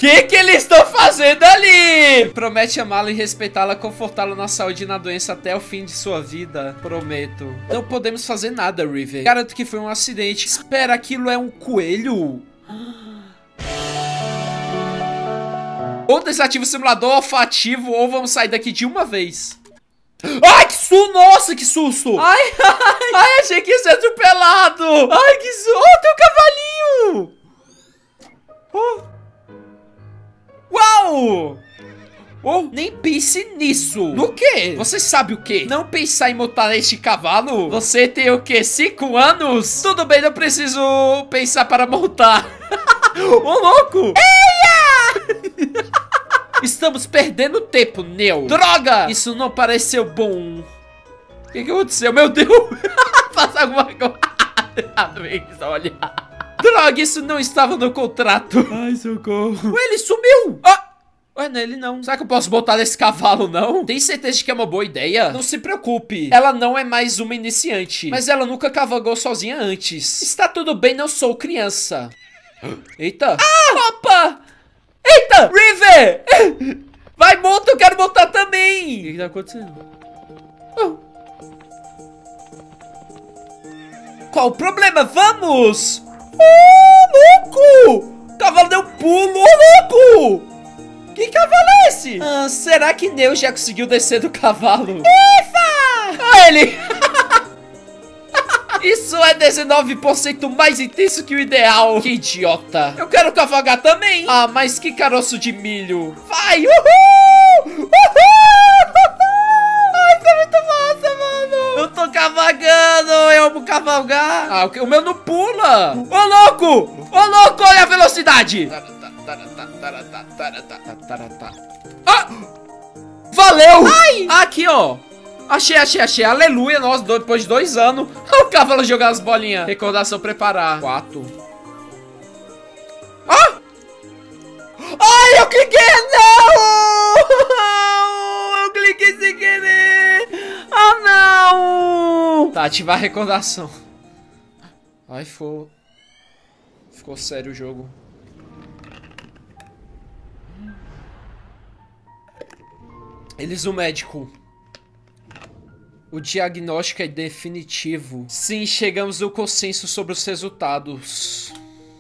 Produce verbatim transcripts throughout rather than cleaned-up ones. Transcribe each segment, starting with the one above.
que que eles estão fazendo ali? Promete amá-la e respeitá-la, confortá-la na saúde e na doença até o fim de sua vida. Prometo. Não podemos fazer nada, River. Garanto que foi um acidente. Espera, aquilo é um coelho? Ou desativa o simulador olfativo, ou vamos sair daqui de uma vez. Ai, que susto! Nossa, que susto! Ai, ai, ai, achei que ia ser atropelado! Ai, que susto! Oh, tem um cavalinho! Oh. Uau! Oh, nem pense nisso! No quê? Você sabe o quê? Não pensar em montar neste cavalo? Você tem o quê? Cinco anos? Tudo bem, não preciso pensar para montar. Ô, oh, louco! Eia! Estamos perdendo tempo, Neo. Droga! Isso não pareceu bom. O que, que aconteceu? Meu Deus! Faz alguma coisa. Olha. Droga, isso não estava no contrato. Ai, socorro. Ué, ele sumiu. Ah! Ué, não é ele não. Será que eu posso botar nesse cavalo, não? Tem certeza de que é uma boa ideia? Não se preocupe. Ela não é mais uma iniciante. Mas ela nunca cavalgou sozinha antes. Está tudo bem, não sou criança. Eita. Ah! Opa! Eita! River! Vai, monta, eu quero montar também! O que, que tá acontecendo? Oh. Qual o problema? Vamos! Oh, louco! O cavalo deu pulo, oh, louco! Que cavalo é esse? Ah, será que Neo já conseguiu descer do cavalo? Ifa! Olha ele! Isso é dezenove por cento mais intenso que o ideal. Que idiota. Eu quero cavalgar também. Ah, mas que caroço de milho. Vai, uhul! Uhul! Ai, isso é muito massa, mano. Eu tô cavalgando, eu amo cavalgar. Ah, o meu não pula. Ô, louco! Ô, louco, olha a velocidade. Ah! Valeu! Ai! Aqui, ó. Achei, achei, achei. Aleluia. Nós, depois de dois anos. O cavalo jogar as bolinhas. Recordação preparar. Quatro. Ah! Ai, eu cliquei. Não! Eu cliquei sem querer. Ah, não! Tá, ativar a recordação. Ai, ficou... Ficou sério o jogo. Eles, o médico. O diagnóstico é definitivo. Sim, chegamos ao consenso sobre os resultados.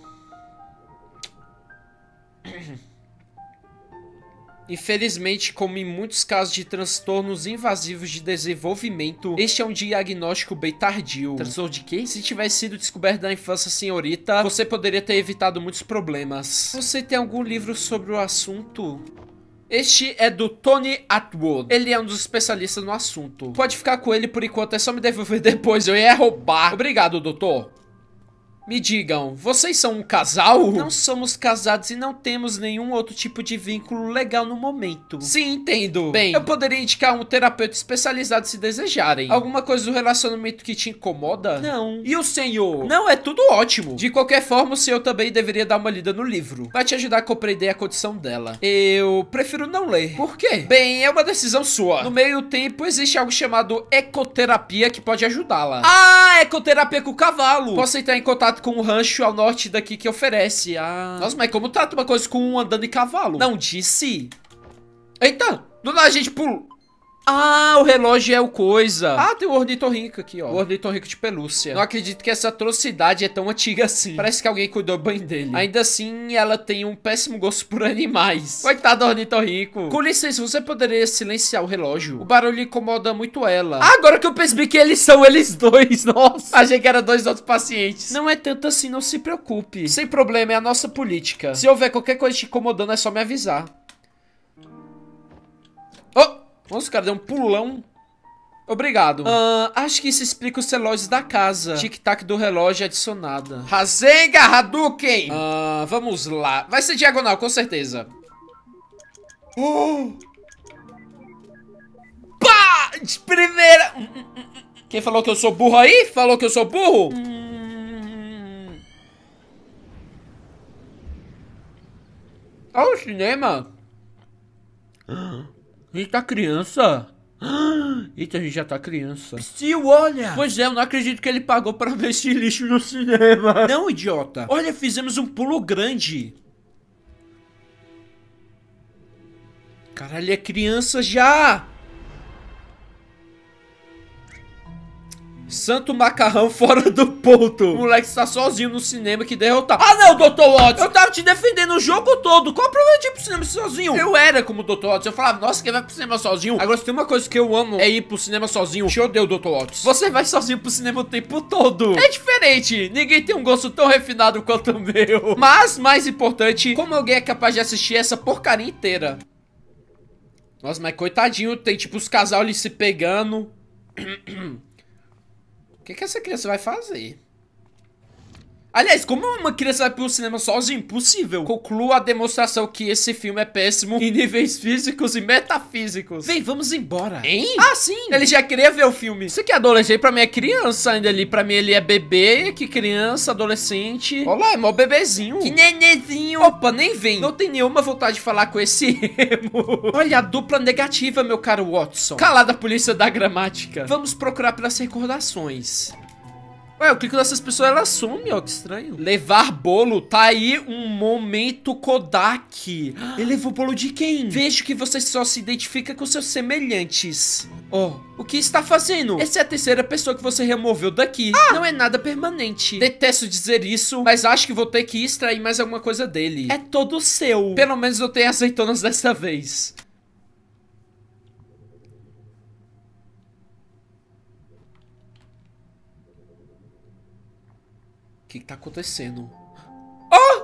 Infelizmente, como em muitos casos de transtornos invasivos de desenvolvimento, este é um diagnóstico bem tardio. Transtorno de quê? Se tivesse sido descoberto na infância, senhorita, você poderia ter evitado muitos problemas. Você tem algum livro sobre o assunto? Este é do Tony Atwood. Ele é um dos especialistas no assunto. Pode ficar com ele por enquanto, é só me devolver depois. Eu ia roubar. Obrigado, doutor. Me digam, vocês são um casal? Não somos casados e não temos nenhum outro tipo de vínculo legal no momento. Sim, entendo. Bem, eu poderia indicar um terapeuta especializado se desejarem. Alguma coisa do relacionamento que te incomoda? Não. E o senhor? Não, é tudo ótimo. De qualquer forma, o senhor também deveria dar uma lida no livro. Vai te ajudar a compreender a condição dela. Eu prefiro não ler. Por quê? Bem, é uma decisão sua. No meio tempo, existe algo chamado ecoterapia que pode ajudá-la. Ah, ecoterapia com o cavalo. Posso entrar em contato com um rancho ao norte daqui que oferece. Ah. Nossa, mas como trata uma coisa com um andando em cavalo? Não disse. Eita, do nada a gente pula. Ah, o relógio é o coisa. Ah, tem o ornitorrinco aqui, ó. O ornitorrinco de pelúcia. Não acredito que essa atrocidade é tão antiga assim. Parece que alguém cuidou bem dele. Ainda assim, ela tem um péssimo gosto por animais. Coitado do ornitorrinco. Com licença, você poderia silenciar o relógio? O barulho incomoda muito ela. Ah, agora que eu percebi que eles são eles dois. Nossa, achei que eram dois outros pacientes. Não é tanto assim, não se preocupe. Sem problema, é a nossa política. Se houver qualquer coisa te incomodando, é só me avisar. Oh! Nossa, o cara deu um pulão. Obrigado. Uh, acho que isso explica os relógios da casa. Tic-tac do relógio adicionada. Rasenga Hadouken. Uh, vamos lá. Vai ser diagonal, com certeza. Oh. Pá! De primeira. Quem falou que eu sou burro aí? Falou que eu sou burro? Hum. Olha o cinema. Eita, criança. Eita, a gente já tá criança. Steel, olha. Pois é, eu não acredito que ele pagou pra ver esse lixo no cinema. Não, idiota. Olha, fizemos um pulo grande. Caralho, é criança já! Santo macarrão fora do ponto. O moleque está sozinho no cinema que derrotar. Ah não, doutor Watson, eu tava te defendendo o jogo todo. Qual o problema de ir pro cinema sozinho? Eu era como o doutor Watson. Eu falava, nossa, quem vai pro cinema sozinho? Agora, se tem uma coisa que eu amo é ir pro cinema sozinho. Te odeio, doutor Watson. Você vai sozinho pro cinema o tempo todo. É diferente. Ninguém tem um gosto tão refinado quanto o meu. Mas, mais importante, como alguém é capaz de assistir essa porcaria inteira? Nossa, mas coitadinho, tem tipo os casal ali se pegando. O que que essa criança vai fazer? Aliás, como uma criança vai pro cinema sozinha? Impossível. Concluo a demonstração que esse filme é péssimo em níveis físicos e metafísicos. Vem, vamos embora. Hein? Ah, sim. Ele já queria ver o filme. Isso aqui é adolescente, pra mim é criança ainda ali. Pra mim ele é bebê, que criança, adolescente. Olha lá, é mó bebezinho. Que nenezinho. Opa, nem vem. Não tem nenhuma vontade de falar com esse emo. Olha a dupla negativa, meu caro Watson. Calada a polícia da gramática. Vamos procurar pelas recordações. Ué, eu clico nessas pessoas, elas somem, ó, que estranho. Levar bolo, tá aí um momento Kodak. Ele levou bolo de quem? Vejo que você só se identifica com seus semelhantes. Oh, o que está fazendo? Essa é a terceira pessoa que você removeu daqui. Ah! Não é nada permanente. Detesto dizer isso, mas acho que vou ter que extrair mais alguma coisa dele. É todo seu. Pelo menos eu tenho azeitonas dessa vez. O que que tá acontecendo? Oh!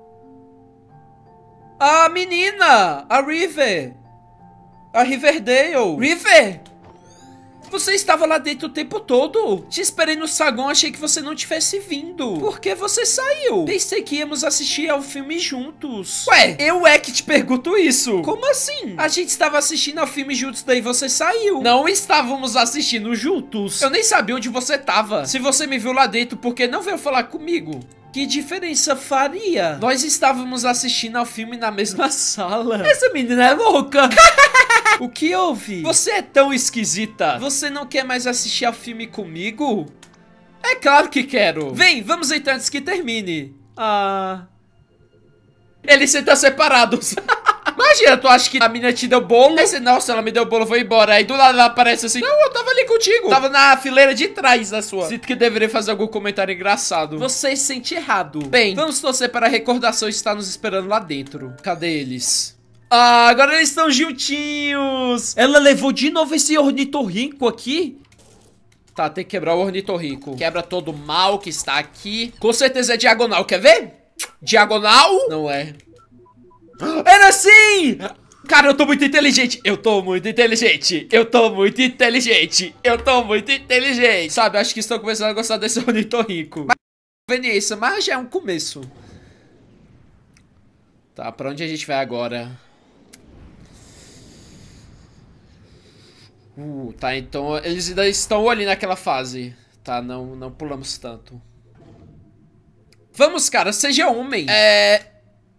A menina! A River! A Riverdale! River! Você estava lá dentro o tempo todo. Te esperei no saguão, achei que você não tivesse vindo. Por que você saiu? Pensei que íamos assistir ao filme juntos. Ué, eu é que te pergunto isso. Como assim? A gente estava assistindo ao filme juntos, daí você saiu. Não estávamos assistindo juntos. Eu nem sabia onde você tava. Se você me viu lá dentro, por que não veio falar comigo? Que diferença faria? Nós estávamos assistindo ao filme na mesma sala. Essa menina é louca. O que houve? Você é tão esquisita. Você não quer mais assistir ao filme comigo? É claro que quero. Vem, vamos entrar antes que termine. Ah... Eles sentam separados. Imagina, tu acha que a menina te deu bolo? Aí você, nossa, ela me deu bolo, vou embora. Aí do lado ela aparece assim, não, eu tava ali contigo. Tava na fileira de trás da sua. Sinto que deveria fazer algum comentário engraçado. Você se sente errado. Bem, vamos torcer para a recordação estar nos esperando lá dentro. Cadê eles? Ah, agora eles estão juntinhos. Ela levou de novo esse ornitorrinco aqui? Tá, tem que quebrar o ornitorrinco. Quebra todo o mal que está aqui. Com certeza é diagonal, quer ver? Diagonal? Não é. Era assim! Cara, eu tô muito inteligente. Eu tô muito inteligente. Eu tô muito inteligente. Eu tô muito inteligente. Sabe, acho que estão começando a gostar desse ornitorrinco. Mas conveniência, mas já é um começo. Tá, pra onde a gente vai agora? Uh, tá, então eles ainda estão ali naquela fase. Tá, não, não pulamos tanto. Vamos, cara, seja homem. É...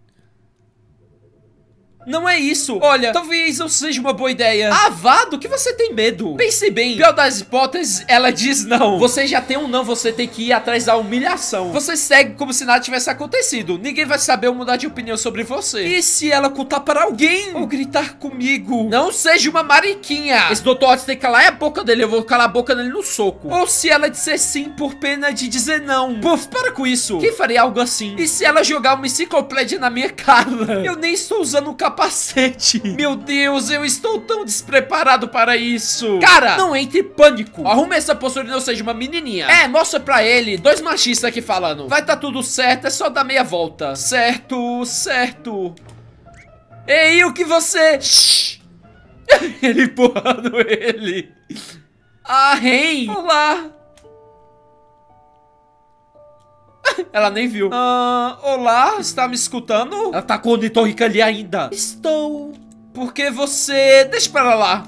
Não é isso. Olha, talvez não seja uma boa ideia. Ah, vá, do que você tem medo? Pense bem. Pior das hipóteses, ela diz não. Você já tem um não, você tem que ir atrás da humilhação. Você segue como se nada tivesse acontecido. Ninguém vai saber ou mudar de opinião sobre você. E se ela contar para alguém? Ou gritar comigo? Não seja uma mariquinha. Esse doutor Watson tem que calar a boca dele. Eu vou calar a boca dele no soco. Ou se ela disser sim por pena de dizer não. Puf, para com isso. Quem faria algo assim? E se ela jogar uma enciclopédia na minha cara? Eu nem estou usando um capacete. Capacete. Meu Deus, eu estou tão despreparado para isso. Cara, não entre em pânico. Arrume essa postura e não seja uma menininha. É, mostra pra ele. Dois machistas aqui falando. Vai tá tudo certo, é só dar meia volta. Certo, certo. Ei, o que você... Shhh. Ele empurrando ele. Ah, hey. Olá. Ela nem viu. Ah, olá, está me escutando? Ela tá com o ornitorrinco ali ainda. Estou. Por que você... Deixa pra lá.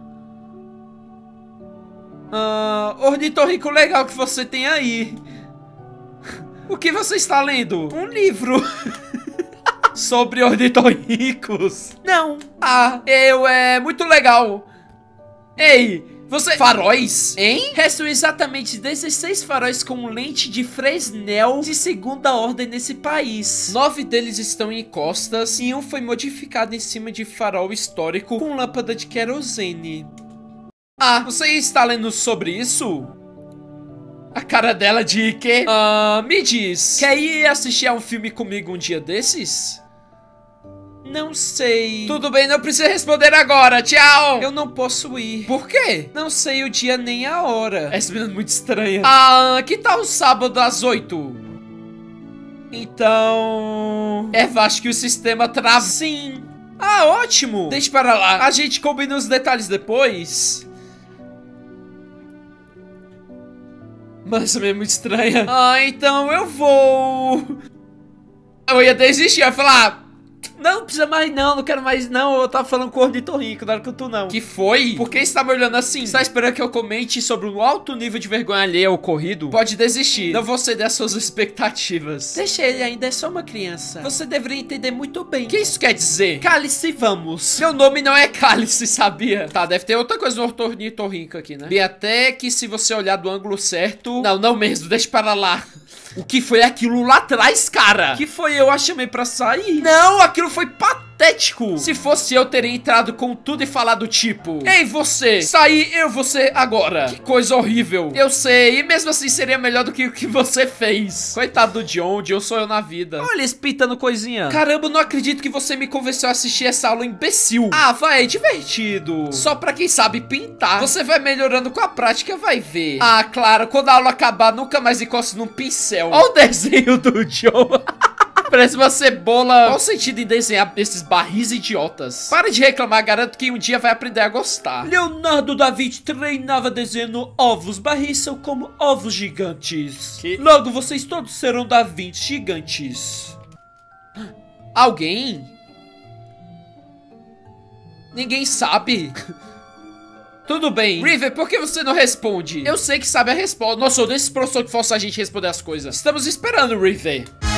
Ah, ornitorrinco legal que você tem aí. O que você está lendo? Um livro. Sobre ornitorrincos. Não. Ah, eu é muito legal. Ei, Você... Faróis? Hein? Restam exatamente dezesseis faróis com lente de Fresnel de segunda ordem nesse país. Nove deles estão em costas e um foi modificado em cima de farol histórico com lâmpada de querosene. Ah, você está lendo sobre isso? A cara dela de quê? Ah, me diz, quer ir assistir a um filme comigo um dia desses? Não sei. Tudo bem, não precisa responder agora. Tchau. Eu não posso ir. Por quê? Não sei o dia nem a hora. Essa menina é muito estranha. Ah, que tal sábado às oito? Então... É, acho que o sistema trava. Sim. Ah, ótimo. Deixa para lá. A gente combina os detalhes depois. Mas essa menina é muito estranha. Ah, então eu vou... Eu ia desistir, eu ia falar... Não, não precisa mais não, não quero mais não. Eu tava falando com o ornitorrinco, não era com tu não. Que foi? Por que você tá me olhando assim? Você tá esperando que eu comente sobre um alto nível de vergonha alheia ocorrido? Pode desistir, não vou ceder às suas expectativas. Deixa ele, ainda é só uma criança. Você deveria entender muito bem. O que isso quer dizer? Cálice, vamos. Meu nome não é Cálice, sabia? Tá, deve ter outra coisa no ornitorrinco aqui, né? E até que se você olhar do ângulo certo... Não, não mesmo, deixa para lá. O que foi aquilo lá atrás, cara? Que foi eu a chamei pra sair? Não, aquilo foi patético. Se fosse eu, teria entrado com tudo e falado tipo: ei, você, saí eu, você, agora. Que coisa horrível. Eu sei, e mesmo assim seria melhor do que o que você fez. Coitado do John, o John sou eu na vida. Olha, eles pintando coisinha. Caramba, não acredito que você me convenceu a assistir essa aula imbecil. Ah, vai, é divertido. Só pra quem sabe pintar. Você vai melhorando com a prática, vai ver. Ah, claro, quando a aula acabar, nunca mais encosto num pincel. Olha o desenho do John. Parece uma cebola. Qual o sentido em desenhar esses barris idiotas? Para de reclamar, garanto que um dia vai aprender a gostar. Leonardo da Vinci treinava desenhando ovos. Barris são como ovos gigantes. Que? Logo, vocês todos serão da Vinci gigantes. Alguém? Ninguém sabe. Tudo bem. River, por que você não responde? Eu sei que sabe a resposta. Nossa, eu sou desse professor que força a gente responder as coisas. Estamos esperando, River.